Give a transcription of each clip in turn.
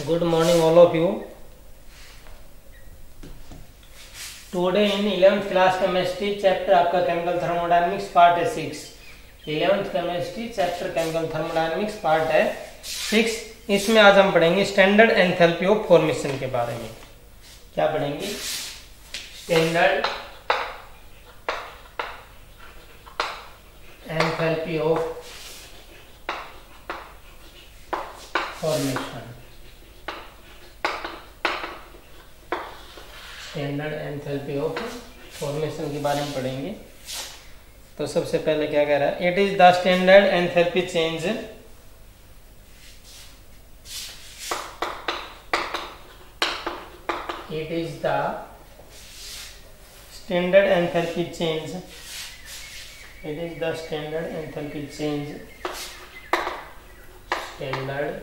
Good morning all of you. Today in 11th class chemistry chapter आपका chemical thermodynamics part है 6. 11th chemistry chapter chemical thermodynamics part है 6. इसमें आज हम पढ़ेंगे स्टैंडर्ड एंथैल्पी ऑफ फॉर्मेशन के बारे में. क्या पढ़ेंगे? Standard enthalpy of formation. Standard enthalpy of formation के बारे में पढ़ेंगे. तो सबसे पहले क्या कह रहा है? It is the standard enthalpy change it is the standard enthalpy change it is the standard enthalpy change standard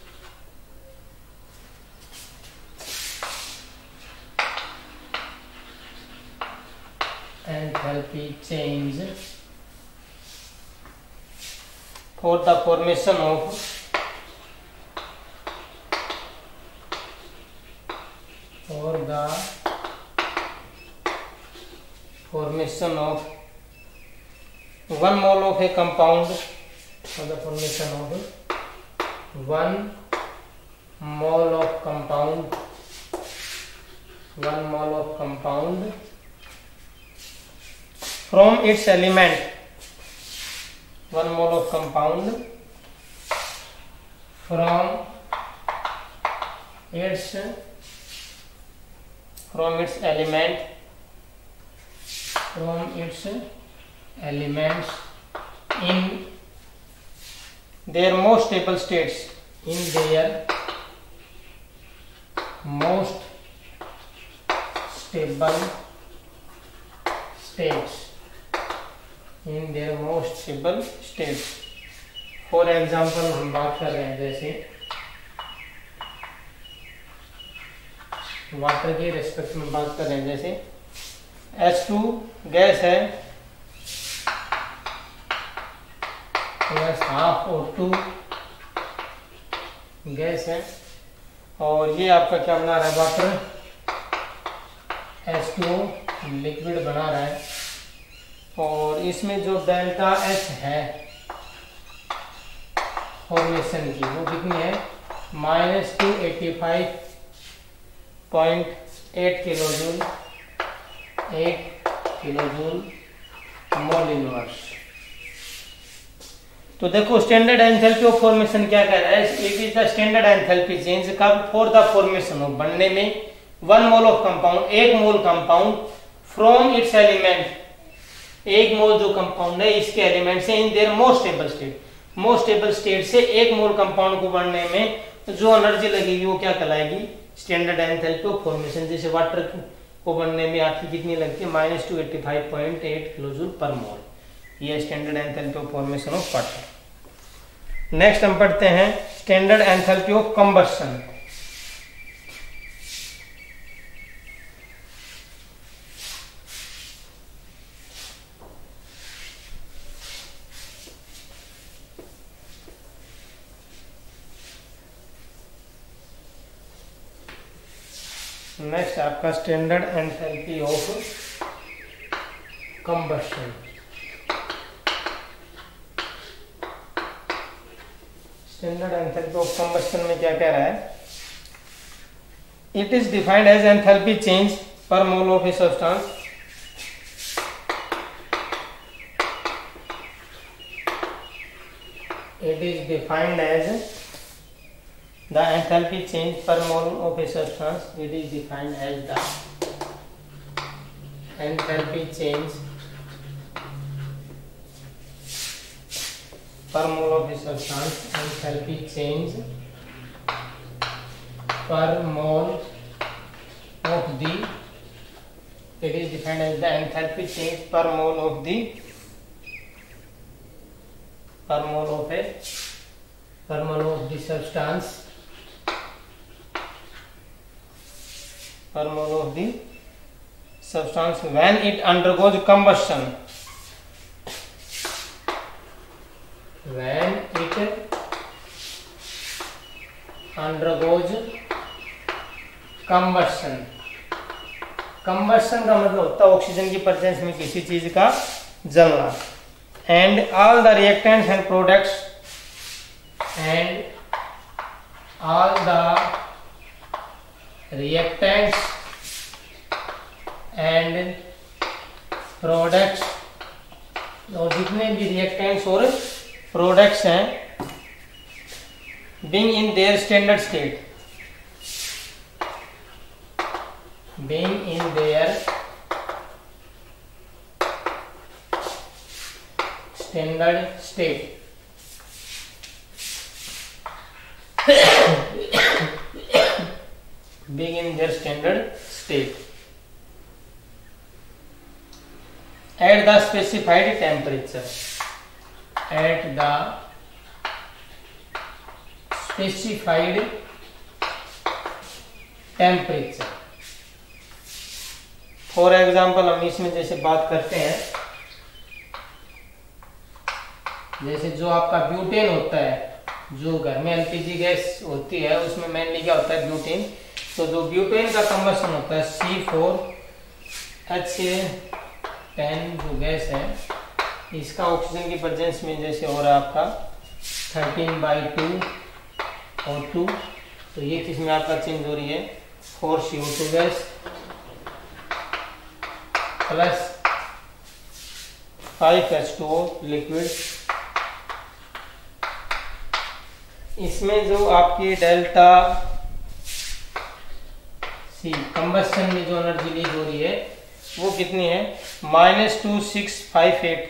enthalpy change for the formation of formation of 1 mole of a compound. For the formation of 1 mole of compound, 1 mole of compound from its element, 1 mole of compound from its elements in their most stable states, in their most stable states. For example हम बात कर रहे हैं जैसे water के respect में बात कर रहे हैं. जैसे H2 गैस है, हाफ O2 गैस है, और ये आपका क्या बना रहा है? वाटर H2O लिक्विड बना रहा है. और इसमें जो डेल्टा H है फॉर्मेशन की वो कितनी है? -285.8 किलोजूल, 8 किलोजूल मोल इनवर्स. तो देखो स्टैंडर्ड एंथैल्पी ऑफ फॉर्मेशन क्या कह रहा है? It is the standard enthalpy change कब? फॉर द फॉर्मेशन ऑफ, बनने में 1 mole of compound, 1 mole compound from its element, 1 mole जो कंपाउंड है इसके एलिमेंट से in their most stable state, most stable state से 1 मोल कंपाउंड को बनने में जो एनर्जी लगेगी वो क्या कहलाएगी? Standard enthalpy of formation. जैसे वाटर को बनने में आपकी कितनी लगती है? -285.8 किलोजूल पर मोल. ये standard enthalpy of formation of water. Next हम पढ़ते हैं standard enthalpy of combustion. Next आपका standard enthalpy of combustion. Standard enthalpy of combustion में क्या कह रहा है? It is defined as enthalpy change per mole of a substance it is defined as the enthalpy change per mole of a substance. It is defined as the enthalpy change per mole of a substance. Enthalpy change per mole of the, it is defined as the enthalpy change per mole of the, per mole of the substance, per mole of the substance when it undergoes combustion, when it undergoes combustion. Combustion का मतलब होता है oxygen की presence में किसी चीज का जलना। And all the reactants and products और जितने भी रिएक्टेंट्स और प्रोडक्ट्स हैं being in their standard state, being in their standard state, being in their standard state at the specified temperature, at the specified temperature। For example हम इसमें जैसे बात करते हैं, जैसे जो आपका ब्यूटेन होता है, जो घर में एलपीजी गैस होती है उसमें मेनली क्या होता है, ब्यूटेन। तो जो ब्यूटेन का कंबशन होता है C4H10 जो गैस है, इसका ऑक्सीजन की प्रेजेंस में जैसे हो रहा है आपका 13/2 O2, तो ये किस में आपका चेंज हो रही है 4CO2 gas plus 5H2O liquid. इसमें जो आपकी डेल्टा सी कंबशन में जो एनर्जी लीक हो रही है वो कितनी है, -2658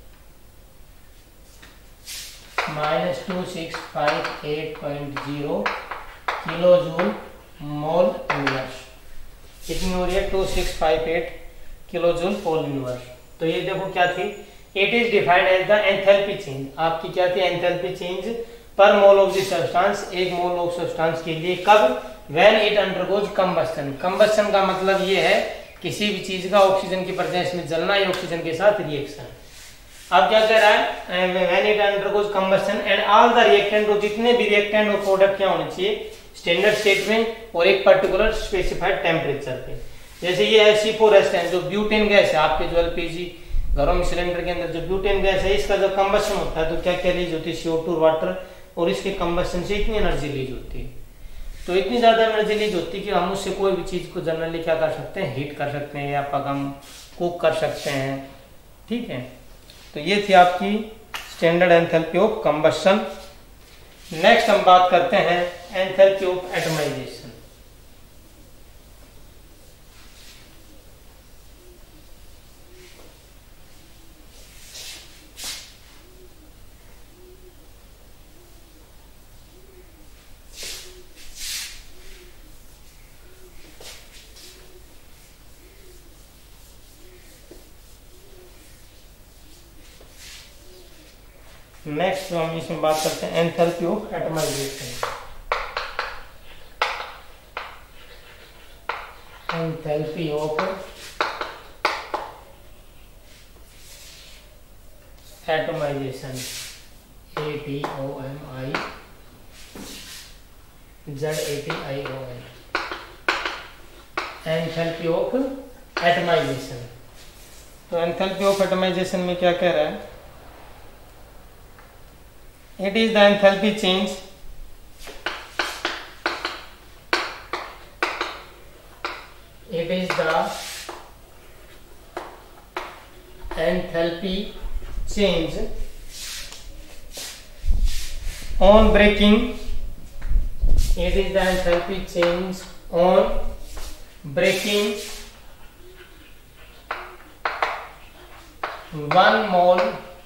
-2658.0 किलो जूल मोल इनवर्स। कितनी हो रही है, 2658 किलो जूल मोल इनवर्स। तो ये देखो क्या थी, it is defined as the enthalpy change. आपकी क्या थी, enthalpy change per mole of the substance, एक मोल ऑफ सब्सटेंस के लिए, कब, when it undergoes combustion. Combustion का मतलब ये है किसी भी चीज का ऑक्सीजन की प्रेजेंस में जलना या ऑक्सीजन के साथ रिएक्शन। अब क्या कह रहा है, when it undergoes combustion and all the reactant, और जितने भी रिएक्टेंट और प्रोडक्ट क्या होने चाहिए, स्टैंडर्ड स्टेट में और एक पर्टिकुलर स्पेसिफाइड टेम्परेचर पे। जैसे ये है C4H10 जो ब्यूटेन गैस है, आपके जो एलपीजी घरों में सिलेंडर के अंदर जो ब्यूटेन गैस है, इसका जब कंबशन होता है तो क्या क्या रिलीज होती है, CO2 वाटर, और इसके कंबशन से इतनी एनर्जी रिलीज होती है। तो इतनी ज्यादा एनर्जी रिलीज होती है कि हम उससे कोई भी चीज को जनरली क्या कर सकते हैं, हीट कर सकते हैं या पगम कुक कर सकते हैं। ठीक है, तो ये थी आपकी standard enthalpy of combustion. Next हम बात करते हैं एंथैल्पी ऑफ एटमाइजेशन। नेक्स्ट हम इसमें बात करते हैं enthalpy of atomization. Enthalpy of atomization, ATOMIZATION, enthalpy of atomization. तो एंथैल्पी ऑफ एटमाइजेशन में क्या कह रहा है, it is the enthalpy change on breaking, it is the enthalpy change on breaking 1 mole,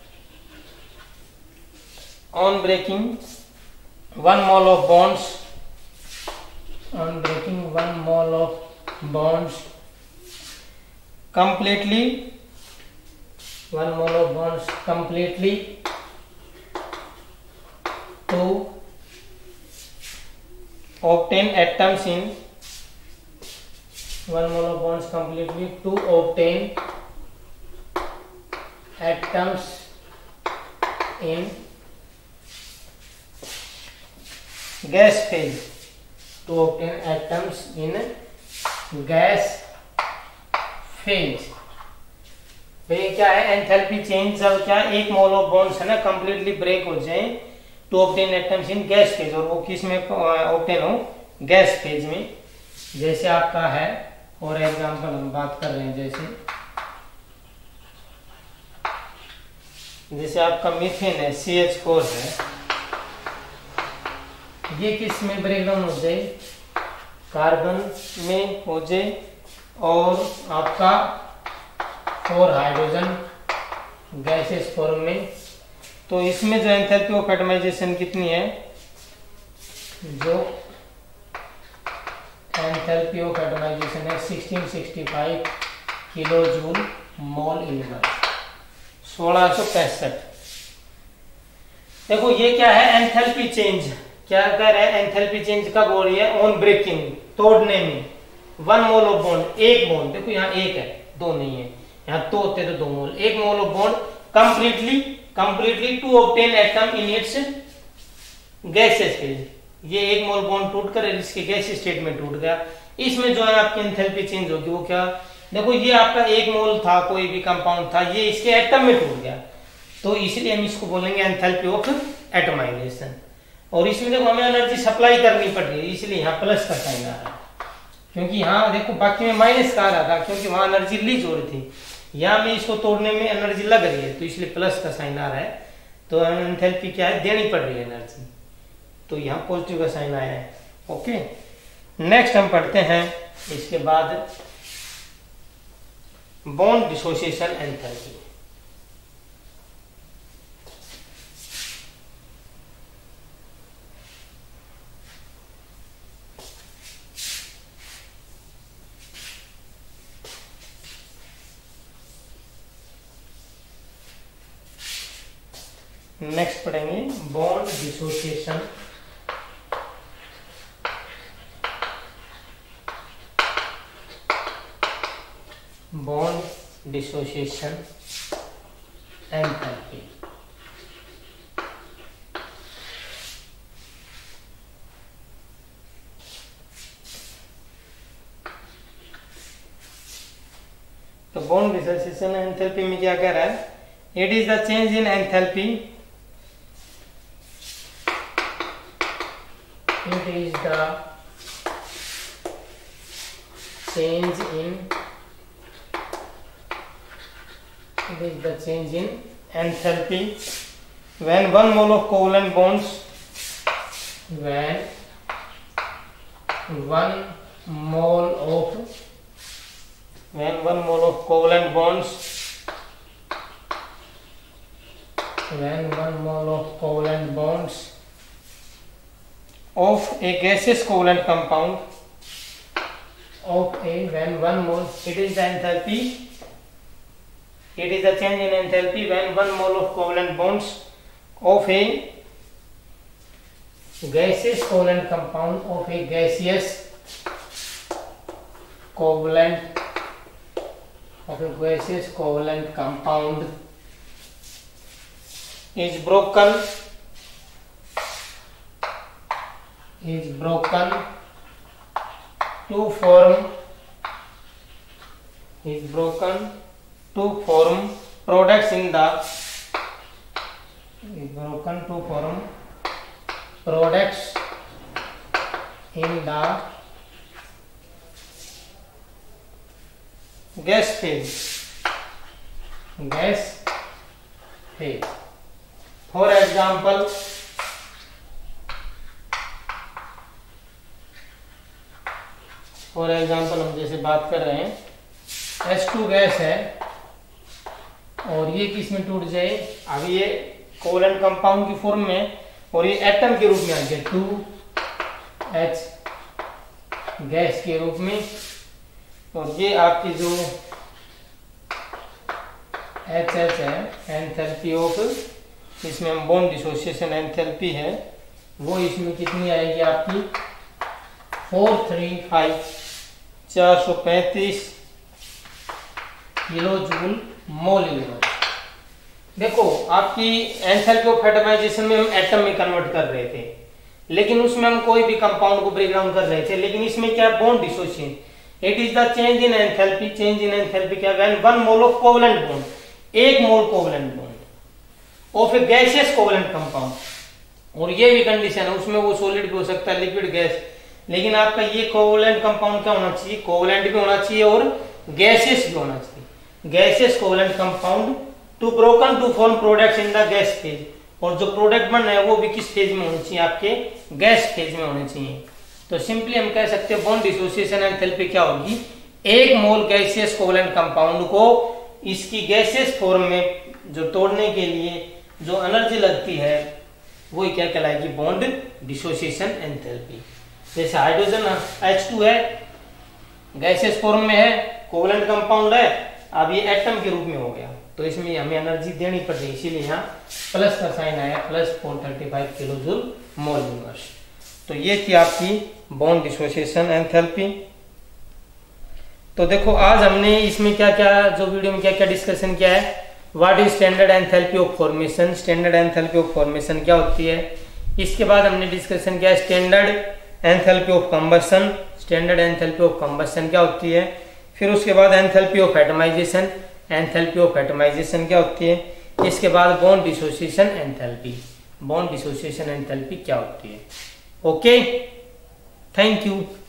on breaking 1 mole of bonds, on breaking 1 mole of bonds completely, 1 mole of bonds completely to obtain atoms in, 1 mole of bonds completely to obtain atoms in gas phase, to obtain atoms in gas phase. भाई क्या है enthalpy change, जब क्या एक mole of bonds है ना completely break हो जाए to obtain atoms in gas phase, और वो किस में ऑब्टेन हो, गैस फेज में। जैसे आपका है और एग्जांपल हम बात कर रहे हैं, जैसे आपका मीथेन है CH4 है, ये किस में ब्रेकडाउन हो जाए, कार्बन में हो जाए, और आपका 4 हाइड्रोजन गैसेस फॉर्म में। तो इसमें जो एंथैल्पी ऑफ एटमाइजेशन कितनी है, जो एंथैल्पी ऑफ एटमाइजेशन है 1665 किलो जूल मोल इनवर्स, 1665। देखो ये क्या है एंथैल्पी चेंज, क्या कह रहा है, एंथैल्पी चेंज कब हो रही है, ऑन ब्रेकिंग, तोड़ने में, 1 मोल ऑफ बॉन्ड, एक बॉन्ड, देखो यहाँ एक है, दो नहीं है, यहाँ तो होते तो 2 mole, 1 mole of bond completely to obtain atom in its gases phase. ये 1 मोल बॉन्ड टूट कर इसके गैस स्टेट में टूट गया, इसमें जो है आपकी एंथैल्पी चेंज होगी, वो क्या, देखो ये आपका 1 मोल था, कोई भी कंपाउंड था, ये इसके एटम में टूट गया, तो इसलिए हम इसको बोलेंगे एंथैल्पी ऑफ एटमाइजेशन। और इसमें देखो हमें एनर्जी सप्लाई करनी पड़ रही है, इसलिए यहाँ प्लस का साइन आ रहा है, क्योंकि यहाँ देखो बाकी में माइनस का आ रहा था, क्योंकि वहां एनर्जी रिलीज हो रही थी, यहाँ में इसको तोड़ने में एनर्जी लग रही है, तो इसलिए प्लस का साइन आ रहा है। तो एंथैल्पी क्या है, देनी पड़ रही है एनर्जी, तो यहाँ पॉजिटिव का साइन आया है। ओके, नेक्स्ट हम पढ़ते हैं इसके बाद बॉन्ड डिसोसिएशन एंथैल्पी। नेक्स्ट पढ़ेंगे bond dissociation. Bond dissociation enthalpy. तो बॉन्ड डिसोसिएशन एंथैल्पी में क्या कह रहा है, it is the change in enthalpy, it is the change in enthalpy when 1 mole of covalent bonds, when 1 mole of covalent bonds, when 1 mole of covalent bonds of a gaseous covalent compound when 1 mole, it is the enthalpy, it is the change in enthalpy when 1 mole of covalent bonds of a gaseous covalent compound of a gaseous covalent compound is broken to form products in the gas phase. For example, हम जैसे बात कर रहे हैं H2 gas है और ये किस में टूट जाए, अभी ये कोवलेंट कंपाउंड की फॉर्म में और ये एटम के रूप में आ गया 2H गैस के रूप में, और ये आपकी जो HH है एंथैल्पी ऑफ, इसमें हम बॉन्ड डिसोसिएशन एंथैल्पी है वो इसमें कितनी आएगी आपकी 435 किलो जूल मोल इनवर्स। देखो आपकी एंथैल्पी ऑफ एटमाइजेशन में हम एटम में कन्वर्ट कर रहे थे, लेकिन उसमें हम कोई भी कंपाउंड को ब्रेक डाउन कर रहे थे, लेकिन इसमें क्या bond dissociation, it is the change in enthalpy, change in enthalpy क्या, when one mole of covalent bond, एक mole covalent bond of a gaseous covalent compound, और ये भी कंडीशन है उसमें वो सॉलिड भी हो सकता है, लिक्विड, गैस, लेकिन आपका ये कोवलेंट कंपाउंड क्या होना चाहिए, कोवलेंट भी होना चाहिए और गैसियस भी होना चाहिए, gaseous covalent compound to broken to form products in the gas phase, और जो प्रोडक्ट बन रहे हैं वो भी किस फेज में होने चाहिए, आपके गैस फेज में होने चाहिए। तो सिंपली हम कह सकते हैं बॉन्ड डिसोसिएशन एंथैल्पी क्या होगी, एक मोल गैसियस कोवलेंट कंपाउंड को इसकी गैसियस फॉर्म में जो तोड़ने के लिए जो एनर्जी लगती है वो क्या कहलाएगी, बॉन्ड डिसोसिएशन एंथैल्पी। जैसे हाइड्रोजन H2 है, गैसियस फॉर्म में है, कोवलेंट कंपाउंड है, अब ये एटम के रूप में हो गया, तो इसमें हमें एनर्जी देनी पड़ रही है, इसीलिए यहाँ प्लस का साइन आया, plus 435 kilo joule mole universe. तो ये थी आपकी बॉन्ड डिसोसिएशन एंथैल्पी। तो देखो आज हमने इसमें क्या क्या, जो वीडियो में क्या क्या डिस्कशन किया है, what is standard enthalpy of formation, standard enthalpy of formation क्या होती है, इसके बाद हमने डिस्कशन किया standard enthalpy of combustion, standard enthalpy of combustion क्या होती है, फिर उसके बाद enthalpy of atomization, enthalpy of atomization क्या होती है, इसके बाद bond dissociation enthalpy, bond dissociation enthalpy क्या होती है। Okay, thank you.